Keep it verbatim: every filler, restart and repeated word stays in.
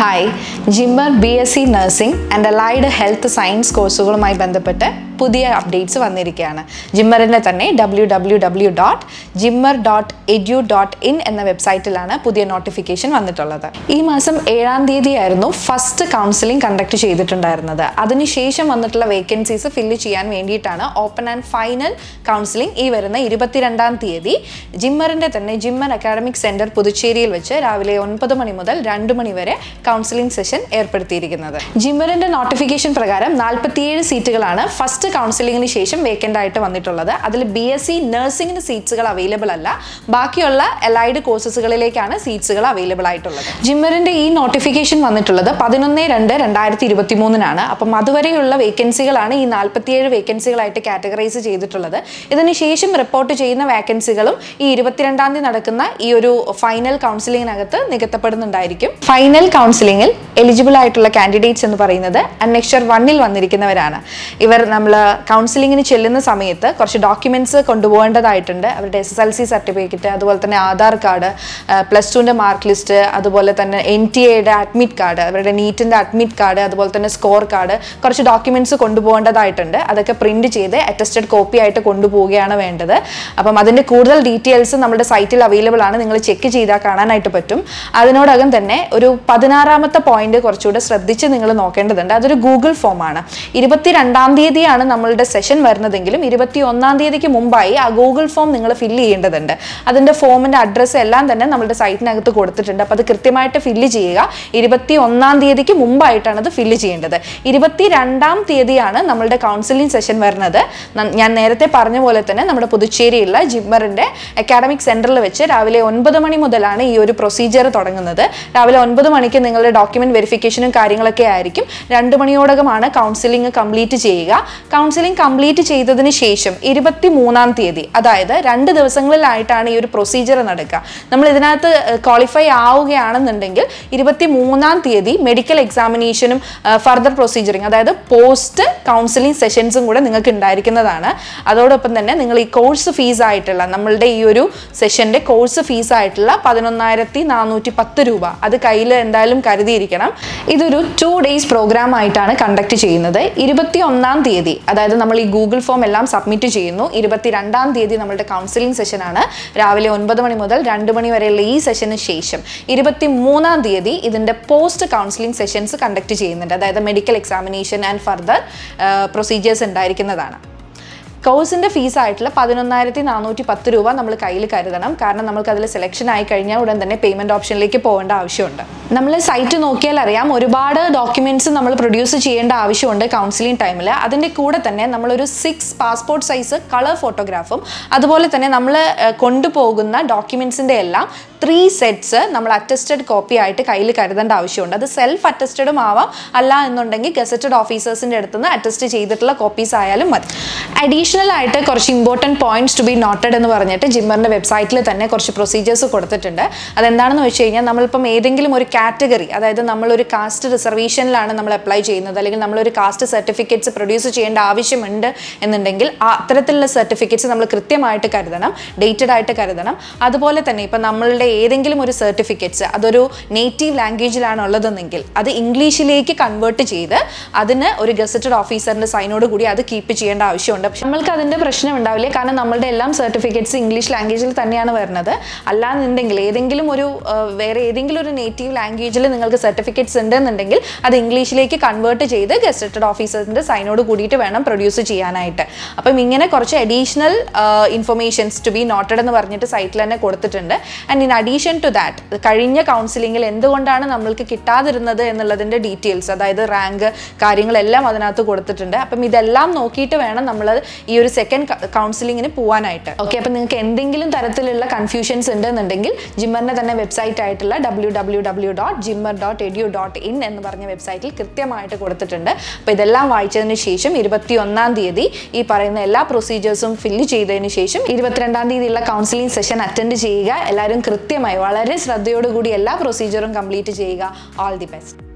Hi, Jipmer B S c Nursing and Allied Health Science കോഴ്സുകളുമായി ബന്ധപ്പെട്ട് പുതിയ updates വന്നിരിക്കുകയാണ്. ജിമ്മറിൻ്റെ തന്നെ W W W dot JIPMER dot edu dot in എന്ന വെബ്സൈറ്റിലാണ് പുതിയ നോട്ടിഫിക്കേഷൻ വന്നിട്ടുള്ളത്. ഈ മാസം ഏഴാം തീയതി ആയിരുന്നു ഫസ്റ്റ് കൗൺസിലിംഗ് കണ്ടക്ട് ചെയ്തിട്ടുണ്ടായിരുന്നത്. അതിനുശേഷം വന്നിട്ടുള്ള വേക്കൻസീസ് ഫില്ല് ചെയ്യാൻ വേണ്ടിയിട്ടാണ് ഓപ്പൺ ആൻഡ് ഫൈനൽ കൗൺസിലിംഗ് ഈ വരുന്ന ഇരുപത്തിരണ്ടാം തീയതി ജിമ്മറിൻ്റെ തന്നെ ജിമ്മർ അക്കാഡമിക് സെൻറ്റർ പുതുച്ചേരിയിൽ വെച്ച് രാവിലെ ഒൻപത് മണി മുതൽ രണ്ട് മണി വരെ കൗൺസിലിംഗ് സെഷൻ ഏർപ്പെടുത്തിയിരിക്കുന്നത്. ജിമ്മറിൻ്റെ നോട്ടിഫിക്കേഷൻ പ്രകാരം നാൽപ്പത്തിയേഴ് സീറ്റുകളാണ് ഫസ്റ്റ് കൗൺസിലിംഗിന് ശേഷം വേക്കൻ്റ് ആയിട്ട് വന്നിട്ടുള്ളത്. അതിൽ ബി എസ് സി നഴ്സിംഗിന് സീറ്റ്സുകൾ അവൈലബിൾ അല്ല, ബാക്കിയുള്ള അലൈഡ് കോഴ്സസുകളിലേക്കാണ് സീറ്റ്സുകൾ അവൈലബിൾ ആയിട്ടുള്ളത്. ജിമ്മറിൻ്റെ ഈ നോട്ടിഫിക്കേഷൻ വന്നിട്ടുള്ളത് പതിനൊന്ന് രണ്ട് രണ്ടായിരത്തി ഇരുപത്തി മൂന്നിനാണ്. അപ്പം അതുവരെയുള്ള വേക്കൻസികളാണ് ഈ നാൽപ്പത്തിയേഴ് വേക്കൻസികളായിട്ട് കാറ്റഗറൈസ് ചെയ്തിട്ടുള്ളത്. ഇതിനുശേഷം റിപ്പോർട്ട് ചെയ്യുന്ന വേക്കൻസികളും ഈ ഇരുപത്തിരണ്ടാം തീയതി നടക്കുന്ന ഈ ഒരു ഫൈനൽ കൗൺസിലിങ്ങിനകത്ത് നികത്തപ്പെടുന്നുണ്ടായിരിക്കും. ഫൈനൽ കൗൺസിലിംഗിൽ എലിജിബിൾ ആയിട്ടുള്ള കാൻഡിഡേറ്റ്സ് എന്ന് പറയുന്നത് അന്നക്ഷർ വണ്ണിൽ വന്നിരിക്കുന്നവരാണ്. ഇവർ നമ്മൾ കൗൺസിലിങ്ങിന് ചെല്ലുന്ന സമയത്ത് കുറച്ച് ഡോക്യുമെന്റ്സ് കൊണ്ടുപോകേണ്ടതായിട്ടുണ്ട്. അവരുടെ S S L C certificate, അതുപോലെ തന്നെ ആധാർ കാർഡ്, പ്ലസ് ടുവിൻ്റെ മാർക്ക് ലിസ്റ്റ്, അതുപോലെ തന്നെ എൻ ടി എയുടെ അഡ്മിറ്റ് കാർഡ്, അവരുടെ നീറ്റിൻ്റെ അഡ്മിറ്റ് കാർഡ്, അതുപോലെ തന്നെ സ്കോർ കാർഡ്, കുറച്ച് ഡോക്യുമെന്റ്സ് കൊണ്ടുപോകേണ്ടതായിട്ടുണ്ട്. അതൊക്കെ പ്രിന്റ് ചെയ്ത് അറ്റസ്റ്റഡ് കോപ്പി ആയിട്ട് കൊണ്ടുപോവുകയാണ് വേണ്ടത്. അപ്പം അതിൻ്റെ കൂടുതൽ ഡീറ്റെയിൽസ് നമ്മുടെ സൈറ്റിൽ അവൈലബിൾ ആണ്, നിങ്ങൾ ചെക്ക് ചെയ്താൽ കാണാനായിട്ട് പറ്റും. അതിനോടകം തന്നെ ഒരു പതിനാറാമത്തെ പോയിന്റ് കുറച്ചുകൂടെ ശ്രദ്ധിച്ച് നിങ്ങൾ നോക്കേണ്ടതുണ്ട്. അതൊരു ഗൂഗിൾ ഫോമാണ്. ഇരുപത്തിരണ്ടാം തീയതിയാണ് നമ്മളുടെ സെഷൻ വരുന്നതെങ്കിലും ഇരുപത്തി ഒന്നാം തീയതിക്ക് മുമ്പായി ആ ഗൂഗിൾ ഫോം നിങ്ങൾ ഫില്ല് ചെയ്യേണ്ടതുണ്ട്. അതിൻ്റെ ഫോമിൻ്റെ അഡ്രസ്സ് എല്ലാം തന്നെ നമ്മുടെ സൈറ്റിനകത്ത് കൊടുത്തിട്ടുണ്ട്. അപ്പോൾ അത് കൃത്യമായിട്ട് ഫില്ല് ചെയ്യുക. ഇരുപത്തി ഒന്നാം തീയതിക്ക് മുമ്പായിട്ടാണ് അത് ഫില്ല് ചെയ്യേണ്ടത്. ഇരുപത്തി രണ്ടാം തീയതിയാണ് നമ്മളുടെ കൗൺസിലിംഗ് സെഷൻ വരുന്നത്. ഞാൻ നേരത്തെ പറഞ്ഞ പോലെ തന്നെ നമ്മുടെ പുതുച്ചേരിയുള്ള ജിമ്മറിൻ്റെ അക്കാഡമിക് സെൻറ്ററിൽ വെച്ച് രാവിലെ ഒൻപത് മണി മുതലാണ് ഈ ഒരു പ്രൊസീജിയർ തുടങ്ങുന്നത്. രാവിലെ ഒൻപത് മണിക്ക് നിങ്ങളുടെ ഡോക്യുമെന്റ് വെരിഫിക്കേഷനും കാര്യങ്ങളൊക്കെ ആയിരിക്കും. രണ്ട് മണിയോടകമാണ് കൗൺസിലിംഗ് കംപ്ലീറ്റ് ചെയ്യുക. കൗൺസിലിംഗ് കംപ്ലീറ്റ് ചെയ്തതിന് ശേഷം ഇരുപത്തി മൂന്നാം തീയതി, അതായത് രണ്ട് ദിവസങ്ങളിലായിട്ടാണ് ഈ ഒരു പ്രൊസീജിയർ നടക്കുക. നമ്മൾ ഇതിനകത്ത് ക്വാളിഫൈ ആവുകയാണെന്നുണ്ടെങ്കിൽ ഇരുപത്തി മൂന്നാം തീയതി മെഡിക്കൽ എക്സാമിനേഷനും ഫർദർ പ്രൊസീജിയറിങ്, അതായത് പോസ്റ്റ് കൗൺസിലിംഗ് സെഷൻസും കൂടെ നിങ്ങൾക്ക് ഉണ്ടായിരിക്കുന്നതാണ്. അതോടൊപ്പം തന്നെ നിങ്ങൾ ഈ കോഴ്സ് ഫീസ് ആയിട്ടുള്ള നമ്മളുടെ ഈ ഒരു സെഷൻ്റെ കോഴ്സ് ഫീസ് ആയിട്ടുള്ള പതിനൊന്നായിരത്തി നാനൂറ്റി പത്ത് രൂപ അത് കയ്യിൽ എന്തായാലും കരുതിയിരിക്കണം. ഇതൊരു ടു ഡേയ്സ് പ്രോഗ്രാം ആയിട്ടാണ് കണ്ടക്ട് ചെയ്യുന്നത്. ഇരുപത്തി ഒന്നാം തീയതി, അതായത് നമ്മൾ ഈ ഗൂഗിൾ ഫോം എല്ലാം സബ്മിറ്റ് ചെയ്യുന്നു. ഇരുപത്തിരണ്ടാം തീയതി നമ്മളുടെ കൗൺസിലിംഗ് സെഷനാണ്. രാവിലെ ഒൻപത് മണി മുതൽ രണ്ട് മണി വരെയുള്ള ഈ സെഷന് ശേഷം ഇരുപത്തി മൂന്നാം തീയതി ഇതിൻ്റെ പോസ്റ്റ് കൗൺസിലിംഗ് സെഷൻസ് കണ്ടക്ട് ചെയ്യുന്നുണ്ട്. അതായത് medical examination and further procedures ഉണ്ടായിരിക്കുന്നതാണ്. കോഴ്സിൻ്റെ ഫീസായിട്ടുള്ള പതിനൊന്നായിരത്തി നാനൂറ്റി പത്ത് രൂപ നമ്മൾ കയ്യിൽ കരുതണം. കാരണം നമുക്ക് അതിൽ സെലക്ഷൻ ആയി കഴിഞ്ഞാൽ ഉടൻ തന്നെ പേയ്മെൻറ്റ് ഓപ്ഷനിലേക്ക് പോകേണ്ട ആവശ്യമുണ്ട്. നമ്മൾ സൈറ്റ് നോക്കിയാൽ അറിയാം, ഒരുപാട് ഡോക്യുമെൻറ്റ്സ് നമ്മൾ പ്രൊഡ്യൂസ് ചെയ്യേണ്ട ആവശ്യമുണ്ട് കൗൺസിലിംഗ് ടൈമിൽ. അതിൻ്റെ കൂടെ തന്നെ നമ്മളൊരു സിക്സ് പാസ്പോർട്ട് സൈസ് കളർ ഫോട്ടോഗ്രാഫും അതുപോലെ തന്നെ നമ്മൾ കൊണ്ടുപോകുന്ന ഡോക്യുമെൻറ്റ്സിൻ്റെ എല്ലാം ത്രീ സെറ്റ്സ് നമ്മൾ അറ്റസ്റ്റഡ് കോപ്പി ആയിട്ട് കയ്യിൽ കരുതേണ്ട ആവശ്യമുണ്ട്. അത് സെൽഫ് അറ്റസ്റ്റഡും ആവാം, അല്ല എന്നുണ്ടെങ്കിൽ ഗസറ്റഡ് ഓഫീസേഴ്സിൻ്റെ അടുത്ത് നിന്ന് അറ്റസ്റ്റ് ചെയ്തിട്ടുള്ള കോപ്പീസ് ആയാലും മതി. അഡീഷണൽ ആയിട്ട് കുറച്ച് important points to be noted എന്ന് പറഞ്ഞിട്ട് ജിമ്മറിൻ്റെ വെബ്സൈറ്റിൽ തന്നെ കുറച്ച് പ്രൊസീജിയേഴ്സ് കൊടുത്തിട്ടുണ്ട്. അതെന്താണെന്ന് വെച്ച് കഴിഞ്ഞാൽ, നമ്മളിപ്പം ഏതെങ്കിലും ഒരു കാറ്റഗറി, അതായത് നമ്മളൊരു കാസ്റ്റ് റിസർവേഷനിലാണ് നമ്മൾ അപ്ലൈ ചെയ്യുന്നത്, അല്ലെങ്കിൽ നമ്മളൊരു കാസ്റ്റ് സർട്ടിഫിക്കറ്റ്സ് പ്രൊഡ്യൂസ് ചെയ്യേണ്ട ആവശ്യമുണ്ട് എന്നുണ്ടെങ്കിൽ ആ അത്തരത്തിലുള്ള സർട്ടിഫിക്കറ്റ്സ് നമ്മൾ കൃത്യമായിട്ട് കരുതണം, ഡേറ്റഡ് ആയിട്ട് കരുതണം. അതുപോലെ തന്നെ ഇപ്പം നമ്മളുടെ ഏതെങ്കിലും ഒരു സർട്ടിഫിക്കറ്റ്സ് അതൊരു നേറ്റീവ് ലാംഗ്വേജിലാണ് ഉള്ളതെന്നെങ്കിൽ അത് ഇംഗ്ലീഷിലേക്ക് കൺവേർട്ട് ചെയ്ത് അതിന് ഒരു ഗസറ്റഡ് ഓഫീസറിൻ്റെ സൈനോട് കൂടി അത് കീപ്പ് ചെയ്യേണ്ട ആവശ്യമുണ്ട്. പക്ഷെ നമ്മൾക്ക് അതിൻ്റെ പ്രശ്നം ഉണ്ടാവില്ല, കാരണം നമ്മളുടെ എല്ലാം സർട്ടിഫിക്കറ്റ്സ് ഇംഗ്ലീഷ് ലാംഗ്വേജിൽ തന്നെയാണ് വരുന്നത്. അല്ലാന്നുണ്ടെങ്കിൽ ഏതെങ്കിലും ഒരു വേറെ ഏതെങ്കിലും ഒരു നേറ്റീവ് ലാംഗ്വേജിൽ നിങ്ങൾക്ക് സർട്ടിഫിക്കറ്റ്സ് ഉണ്ടെന്നുണ്ടെങ്കിൽ അത് ഇംഗ്ലീഷിലേക്ക് കൺവേർട്ട് ചെയ്ത് ഗസറ്റഡ് ഓഫീസറിൻ്റെ സൈനോട് കൂടിയിട്ട് വേണം പ്രൊഡ്യൂസ് ചെയ്യാനായിട്ട്. അപ്പം ഇങ്ങനെ കുറച്ച് additional informations to be noted എന്ന് പറഞ്ഞിട്ട് സൈറ്റിൽ തന്നെ കൊടുത്തിട്ടുണ്ട്. And in addition to that, കഴിഞ്ഞ കൗൺസിലിംഗിൽ എന്തുകൊണ്ടാണ് നമ്മൾക്ക് കിട്ടാതിരുന്നത് എന്നുള്ളതിൻ്റെ ഡീറ്റെയിൽസ്, അതായത് റാങ്ക് കാര്യങ്ങളെല്ലാം അതിനകത്ത് കൊടുത്തിട്ടുണ്ട്. അപ്പം ഇതെല്ലാം നോക്കിയിട്ട് വേണം നമ്മൾ ഈ ഒരു സെക്കൻഡ് കൗൺസിലിങ്ങിന് പോകാനായിട്ട്. ഓക്കെ, അപ്പം നിങ്ങൾക്ക് എന്തെങ്കിലും തരത്തിലുള്ള കൺഫ്യൂഷൻസ് ഉണ്ടെന്നുണ്ടെങ്കിൽ ജിമ്മറിൻ്റെ തന്നെ വെബ്സൈറ്റ് ആയിട്ടുള്ള W W W dot JIPMER dot edu dot in എന്ന് പറഞ്ഞ വെബ്സൈറ്റിൽ കൃത്യമായിട്ട് കൊടുത്തിട്ടുണ്ട്. അപ്പോൾ ഇതെല്ലാം വായിച്ചതിന് ശേഷം ഇരുപത്തി ഒന്നാം തീയതി ഈ പറയുന്ന എല്ലാ പ്രൊസീജിയേഴ്സും ഫില്ല് ചെയ്തതിന് ശേഷം ഇരുപത്തിരണ്ടാം തീയതിയുള്ള കൗൺസിലിംഗ് സെഷൻ അറ്റൻഡ് ചെയ്യുക. എല്ലാവരും കൃത്യമായി വളരെ ശ്രദ്ധയോടുകൂടി എല്ലാ പ്രൊസീജിയറും കംപ്ലീറ്റ് ചെയ്യുക. All the best.